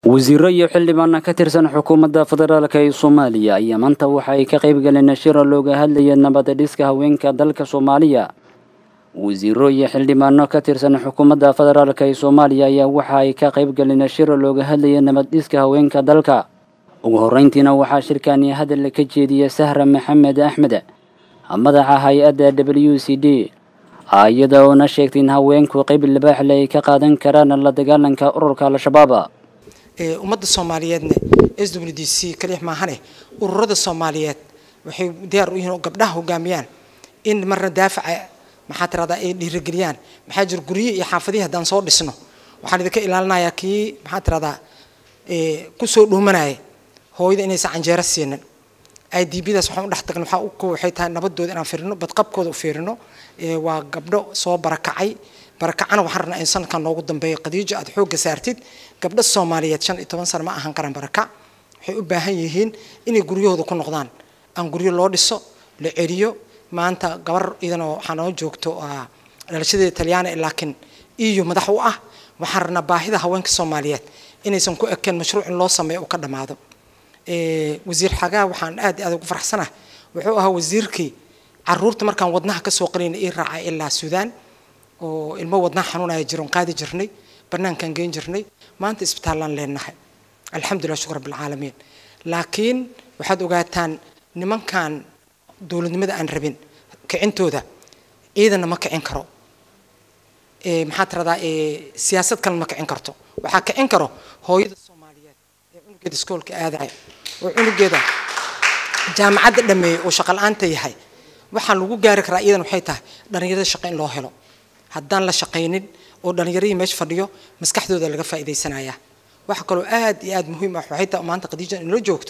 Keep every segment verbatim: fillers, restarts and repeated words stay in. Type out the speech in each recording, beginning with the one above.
wasiirro iyo xildhibaan ka tirsan xukuumadda federaalka ee Soomaaliya ayaa maanta waxa ay ka qayb galeen shir looga hadlayay nabad dhiska haweenka dalka Soomaaliya. wasiirro iyo xildhibaan ka tirsan xukuumadda federaalka ee Soomaaliya ayaa waxa ay ka qayb galeen shir looga hadlayay nabad dhiska haweenka dalka. ugu horeyntiina waxa shirkani hadal ka jeediyay Sahra Maxamed Axmed madaxa hay'adda W C D ayada oo na sheegtay in haweenku qayb libaax leh ka qaadan karaan la dagaalanka ururka al-shabaab. ummadda Soomaaliyeedna S W D C kaliya ma ahane ururada Soomaaliyeed waxay diyaar u yihiin gabdhaha hogaamiyaan in marna daafaca maxaa tirada ay dhiirigeliyaan maxaa jir guriyo iyo xaafadihi hadaan soo dhisno waxaan idinka ilaalinayaa kii maxaa tirada ee ku soo dhuumanay hooyada inay sacanjeera siinan ay dibidaas waxaan u dhax tagnay waxa uu waxay tahay nabadooda inaan fiirino badqabkooda u fiirino ee waa gabdho soo barakacay barakacana waxaan rabnaa in sanadkan loogu dambeeyo qadiijo aad xoogga saartid gabdho Soomaaliyeed shan iyo toban sano ma ahan karan barakac waxay u baahan yihiin inay guryahooda ku noqdaan aan guryo loo dhiso la celiyo maanta gabar idana waxaan oo joogto dhalashada Talyaaniga laakiin iyo madax u ah waxaan rabnaa baahida haweenka Soomaaliyeed inaysan ku ekeen mashruuc loo sameeyo oo ka dhamaado ee wasiir xagaa waxaan aad aad ugu faraxsanahay wuxuu ahaa wasiirkii caruurta markaan wadnaha ka soo qalinay ee raacay ilaa Suudaan oo ilmo wadnaha xanuunaya jiroon qaadi jirnay barnaamijkan geen jirnay maanta isbitaalaan leenahay alxamdulillah shukr rabbil caalamiin laakiin waxaad ogaataan nimankan dawladnimada aan rabin kicintooda ciidana ma kicin karo ee maxaa tiradaa ee siyaasad kale ma kicin karto waxa kicin karo hooyada Soomaaliyeed ee unugeeda iskoolka aaday oo unugeeda jaamacadda dhameeyay oo shaqo la'aanta yahay waxa lagu gaari karaa ciidan waxay tahay dhalinyarada shaqo in loo helo haddaan la shaqeynin oo dhalinyarada meesha fadhiyo maskaxdooda laga faa'iideysanaya waxa kale oo aad iyo aad muhiim ah waxay tahay maanta qadiijo in la joogto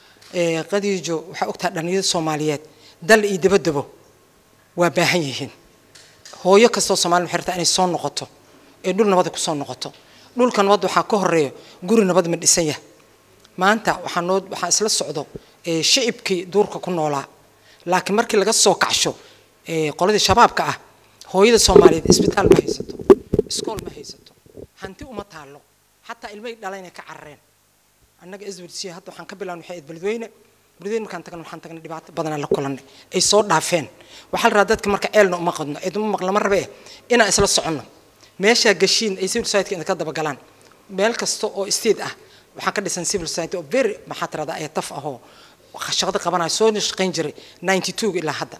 ee qadiijo waxa ogtaa dhalinyarada Soomaaliyeed dal iyo dibadaba waa baahan yihiin hooyo kastoo Soomaali xirta inay soo noqoto ee dhul nabad ku soo noqoto dhulkan wad waxa ka horeeyo guri nabad ma dhisan yahay maanta waxa noo waxa isla socdo ee shicibkii duurka ku noolaa laakiin markii laga soo kacsho ee qoladii shabaabka ah hooyada Soomaaliyeed isbitaal ma haysato iskool ma haysato hanti uma taalo hatta ilmay dhalayna ka carreen annaga S W D C hadda waxaan ka bilaabnay waxay badweyne badweyne markaan tagnay waxaan tagnay dhibaato badan la kulanay ay soo dhaafeen waxa la raadadka marka ceelna uma qadno cid uma maqla mar rabe inaan isla socono meesha gashiin ay civil society ka daba galaan meel kasto oo state ah waxaan ka dhisan civil society oo very maxaa tirada ay taf ah oo shaqada qabanay soo shaqeyn jiray ninety-two ilaa hadda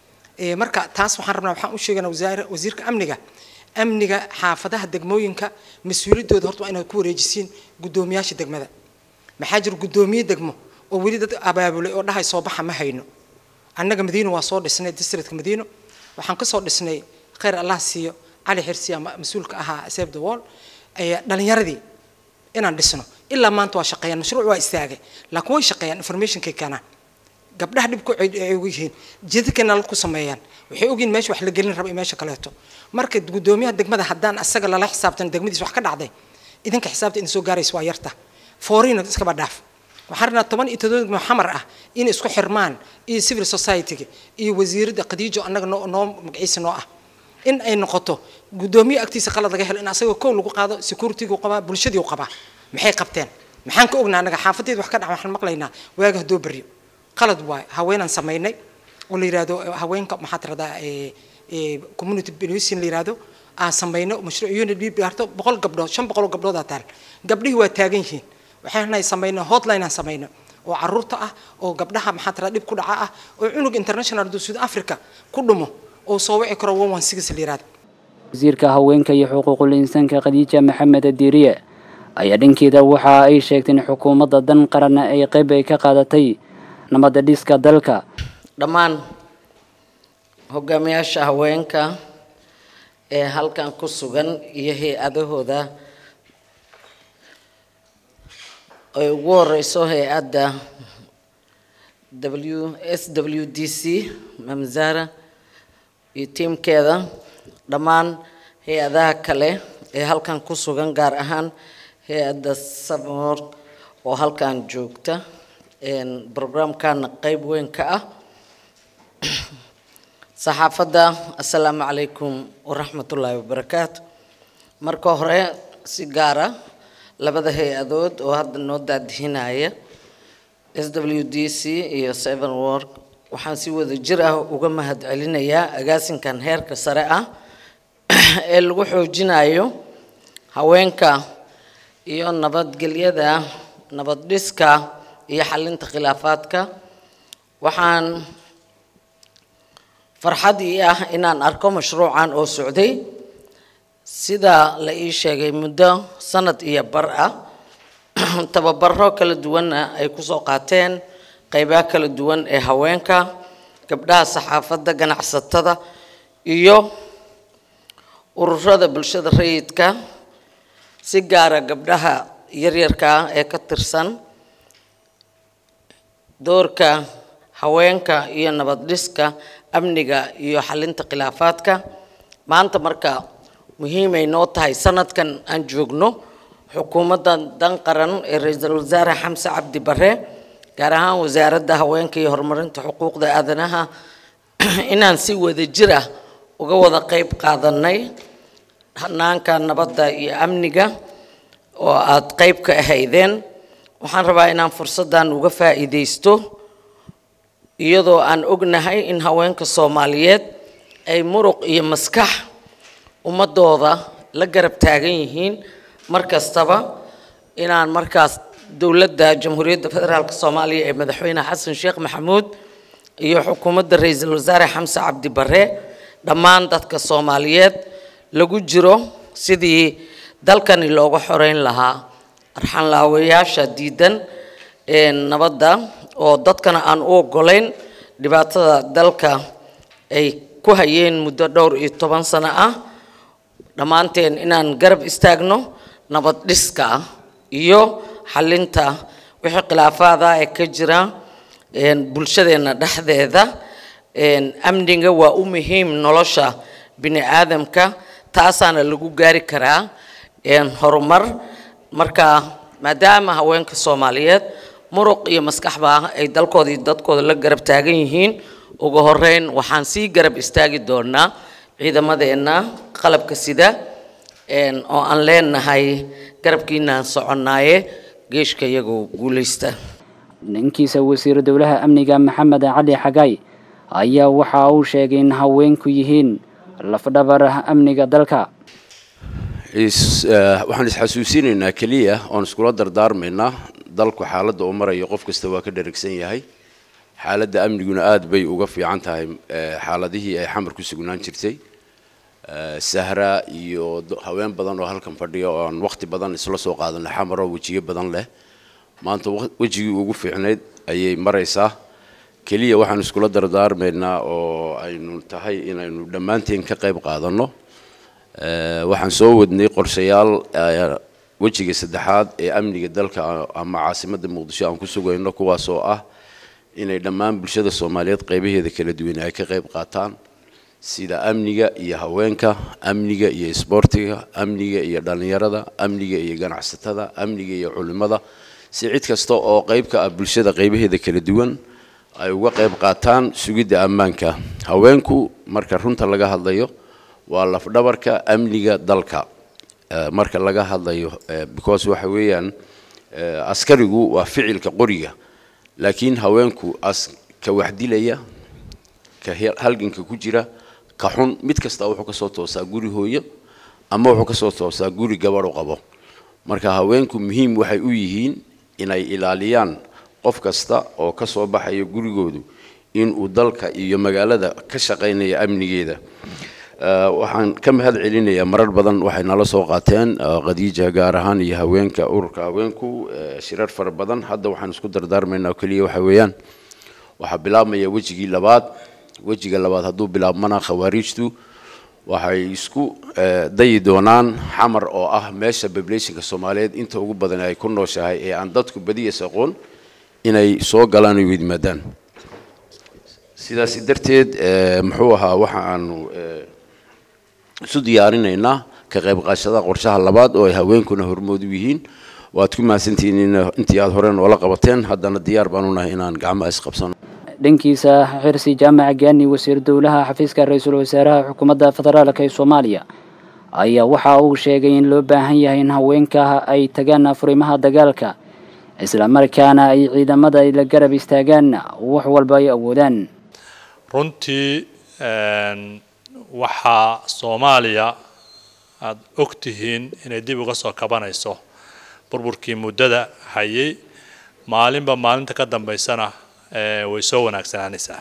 ee marka taas waxaan rabnaa waxaan u sheeganaa wasiir wasiirka amniga amniga xaafadaha degmooyinka mas'uuliyadooda horta waa inay ku wareejisiin gudoomiyaasha degmada maxaa jir gudoomiye degmo oo wali dad abaabulay oo dhahay soo baxa ma hayno annaga Madiino waa soo dhisnay districtka Madiino waxaan ka soo dhisnay khayr Allah siiyo Ali Xirsiya mas'uulka ahaa Save the Wall ay dhalinyaradii inaan dhisno ilaa maanta waa shaqeeyaan mashruuc waa istaagay laakiin way shaqeeyaan information ka kana gabdhaha dib ku ay ugu yihiin jidkana la ku sameeyaan waxay ogin meesha wax la gelin rabo meesha kaleeto marka gudoomiyaha degmada haddaan asaga la xisaabtan degmadiis wax ka dhacday idinka xisaabta in soo gaarayso waa yarta foreign iska badhaaf waxaan rabnaa toban iyo todoba Muhammad ah in isku xirmaan iyo civil society iyo wasiirada qadiijo annaga noo magaciisa noo ah in ay noqoto gudoomiye agtiisa qalad laga helo in asaga koow lagu qaado security gu qaba bulshadii uu qaba maxay qabteen maxaan ka ognaa anaga xaafadeed wax ka dhac waxaan maqlaynaa waaga hadoo bariyo qalad waay haweenan sameynay oo la yiraahdo haweenka maxaa tirada ee ee community policing la yiraahdo aan sameeyno mashruuc unit B barto boqol gabdhood shan boqol gabdhood ataan gabdhihii waa taagan yihiin waxaan sameeyno hotline aan sameeyno oo caruurta ah oo gabdhaha maxaa tirada dib ku dhaca ah oo cunug international do South Africa ku dhumo oo soo wici karo one one six la yiraahdo wasiirka haweenka iyo xuquuqul insaanka Khadija Maxamed Diiriye ayaa dhankeeda waxa ay sheegtay in xukuumadda dan qaran ay qayb ay ka qaadatay nabad dhiska dalka dhammaan hogaamiyaasha haweenka ee halkan ku sugan iyo hay'adahooda ay ugu horeyso hay'adda W S W D C Mamzara iyo teamkeeda dhammaan hay'adaha kale ee halkan ku sugan gaar ahaan hay'adda Samor oo halkan joogta een programkan qayb weyn ka ah saxaafadda assalaamu calaykum wa rahmatullaahi wa barakaatuh marka hore si gaar ah labada hay-adood oo hadda noo daadihinaya S W D C iyo Seven Work waxaan si wada jir ah uga mahadcelinayaa agaasinkan heerka sare ah ee lagu xoojinayo haweenka iyo nabadgelyada nabad dhiska iyo xalinta khilaafaadka. waxaan farxad ii ah inaan arko mashruucan oo socday sida la ii sheegay muddo sanad iyo bar ah tababaro kala duwan ay ku soo qaateen qaybaha kala duwan ee haweenka gabdhaha saxaafadda ganacsatada iyo ururada bulshada rayidka si gaara gabdhaha yaryarka ee ka tirsan doorka haweenka iyo nabad dhiska amniga iyo xalinta khilaafaadka. maanta marka muhiim ay noo tahay sanadkan aan joogno xukuumadda dan qaran ee ra'iisul wasaare Xamse Cabdi Barre gaar ahaan wasaaradda haweenka iyo horumarinta xuquuqda aadanaha inaan si wada jir ah uga wada qayb qaadanay hanaanka nabadda iyo amniga oo aad qayb ka ahaydeen. waxaan rabaa inaan fursadan uga faa'iideysto iyadoo aan ognahay in haweenka Soomaaliyeed ay muruq iyo maskax ummadooda la garab taagan yihiin markastaba inaan markaas dowladda Jamhuuriyadda Federaalka Soomaaliya ee madaxweyne Xasan Sheekh Maxamuud iyo xukuumadda ra'iisul wasaare Xamse Cabdi Barre dhammaan dadka Soomaaliyeed lagu jiro sidii dalkani looga xoreyn lahaa arxan laawayaasha diidan ee nabadda oo dadkana aan u ogolayn dhibaatada dalka ay ku hayeen muddo dhowr iyo toban sano ah. dhammaanteen inaan garab istaagno nabad dhiska iyo xalinta wixii khilaafaada ee ka jira bulshadeena dhexdeeda. amniga waa u muhiim nolosha bini aadamka taasaana lagu gaari karaa horumar. marka maadaama haweenka Soomaaliyeed muruq iyo maskaxba ay dalkooda iyo dadkooda la garab taagan yihiin ugu horeyn waxaan sii garab istaagi doonaa ciidamadeena qalabka sida oo aan leenahay garabkiina soconaaye geeshka iyagu guuleysta. ninkiisa wasiir dowlaha amniga Maxamed Cali Xagay ayaa waxa uu sheegay in haweenku yihiin lafdhabar amniga dalka. is waxaan is xasuusinaynaa kaliya oo iskula dardaarmaynaa dalku xaaladda uu marayo qof kasta waa ka dharagsan yahay. xaaladda amniguna aad bay uga fiican tahay xaaladihii ay xamar ku sugnaan jirtay. sahra iyo haween badan oo halkan fadhiyo oo aan waqti badan isla soo qaadanay xamar oo wajiga badan leh maanta wajigii ugu fiicneed ayay maraysaa. kaliya waxaan iskula dardaarmaynaa oo aynu tahay inaynu dhammaanteen ka qayb qaadano. waxaan soo wadnay qorshayaal wajiga saddexaad ee amniga dalka ama caasimadda Muqdisho aan ku sugayno kuwaas oo ah inay dhammaan bulshada Soomaaliyeed qaybaheeda kala duwan ay ka qayb qaataan sida amniga iyo haweenka amniga iyo isboortiga amniga iyo dhalinyarada amniga iyo ganacsatada amniga iyo culimada si cid kasta oo qayb ka ah bulshada qaybaheeda kala duwan ay uga qayb qaataan sugidda ammaanka. haweenku marka runta laga hadlayo waa lafdhabarka amniga dalka marka laga hadlayo because waxa weeyaan askarigu waa ficilka qoriga laakiin haweenku as ka waxdilaya ka halganka ku jira ka xun mid kasta wuxuu ka soo toosaa guri hooyo ama wuxuu ka soo toosaa guri gabadh qabo. marka haweenku muhiim waxay u yihiin inay ilaaliyaan qof kasta oo ka soo baxaya gurigoodu in uu dalka iyo magaalada ka shaqeynaya amnigeeda. waxaan ka mahad celinayaa marar badan waxay nala soo qaateen Khadiija gaar ahaan iyo haweenka ururka haweenku shirar fara badan. hadda waxaan isku dardaarmaynaa kaliya waxa weeyaan waxa bilaabmaya wajigii labaad. wajiga labaad hadduu bilaabmana khawaarijtu waxay isku dayi doonaan xamar oo ah meesha populationka Soomaaliyeed inta ugu badan ay ku nooshahay ee aan dadku badiyas aqoon inay soo galaan iyo yimaadaan. sidaas darteed muxuu ahaa waxa aanu isu diyaarinaynaa ka qayb qaadashada qorshaha labaad oo ay haweenkuna hormood u yihiin. waad ku maasantihiin intii aad horeen wala qabateen haddana diyaar baan u nahay inaan gacmo is qabsano. dhankiisa xirsi jaamac gaani wasiir dowlaha xafiiska ra'iisul wasaaraha xukuumadda federaalka ee Soomaaliya ayaa waxa uu sheegay in loo baahan yahay in haweenka ay tagaan furimaha dagaalka isla markaana ay ciidamada ay la garab istaagaan wax walba ay awoodaan. runtii waxa Soomaaliya aad ogtihiin inay dib uga soo kabanayso burburkii muddada hayay maalinba maalinta ka dambeysana way soo wanaagsananaysaa.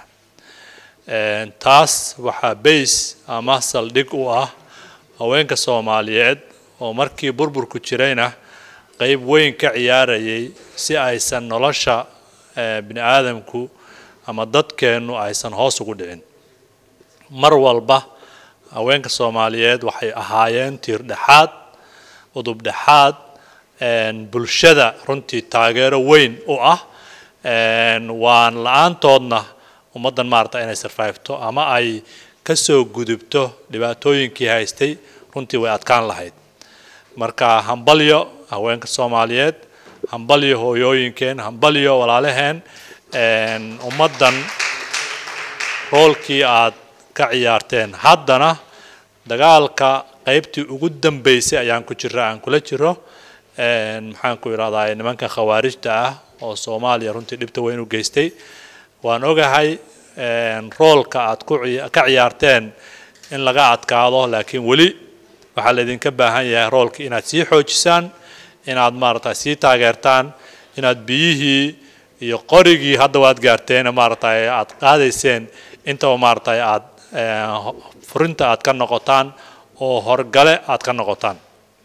taas waxa base ama saldhig u ah haweenka Soomaaliyeed oo markii burburku jirayna qayb weyn ka ciyaarayay si aysan nolosha bini aadamku ama dadkeenu aysan hoos ugu dhicin. mar walba haweenka Soomaaliyeed waxay ahaayeen tiir dhexaad udub dhexaad bulshada runtii taageero weyn u ah waan la'aantoodna ummadan maarta inay survive-to ama ay ka soo gudubto dhibaatooyinkii haystay runtii way adkaan lahayd. marka hambalyo haweenka Soomaaliyeed, hambalyo hooyooyinkeen, hambalyo walaalaheen ummadan roolkii aad ka ciyaarteen. haddana dagaalka qaybtii ugu dambeysay ayaan ku jiraa aan kula jiro maxaan ku yiraahdaa nimanka khawaarijta ah oo Soomaaliya runtii dhibta weyn u geystay. waan ogahay roolka aad ku ka ciyaarteen in laga adkaado laakiin wali waxa la idinka baahan yahay roolka inaad sii xoojisaan, inaad maaragtay sii taageertaan, inaad biyihii iyo qorigii hadda waad gaarteen maaragtay aad qaadayseen inta maaragtay aad furinta aad ka noqotaan oo horgale aad ka noqotaan.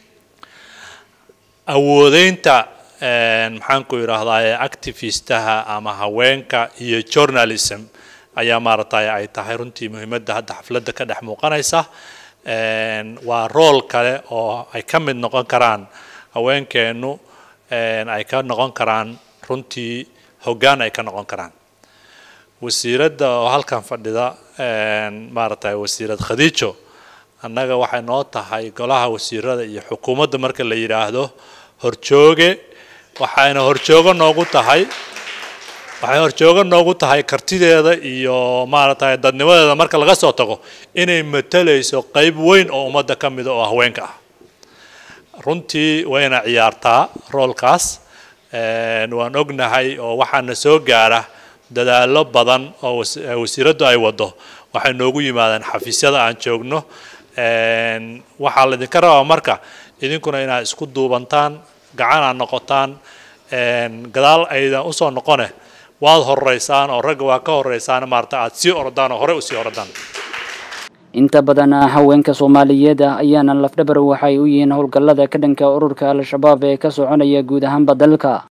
awoodeynta maxaan ku yiraahdaa activistaha ama haweenka iyo journalism ayaa maaragtay ay tahay runtii muhiimadda hadda xafladda ka dhex muuqanaysa. waa rool kale oo ay ka mid noqon karaan haweenkeenu ay ka noqon karaan runtii hoggaan ay ka noqon karaan. wasiiradda oo halkan fadhida maaragtay wasiirad Khadiijo annaga waxay noo tahay golaha wasiirada iyo xukuumadda marka la yiraahdo horjooge waxayna horjoogo noogu tahay waxay horjoogo noogu tahay kartideeda iyo maaragtay dadnimadeeda marka laga soo tago inay matalayso qayb weyn oo ummadda ka mid ah oo haweenka ah. runtii wayna ciyaartaa roolkaas waan ognahay oo waxaana soo gaara dadaallo badan oo wasiiraddu ay wado waxay noogu yimaadaan xafiisyada aan joogno. waxaa la idinka rabaa marka idinkuna inaad isku duubantaan gacan aad noqotaan gadaal aydan u soo noqone waad horeysaan oo ragga waa ka horeysaan maarta aad sii ordaan oo hore u sii ordaan. inta badan haweenka Soomaaliyeed ayaana lafdhabar waxay u yihiin howlgallada ka dhanka ururka Al-Shabaab ee ka soconaya guud ahaan dalka.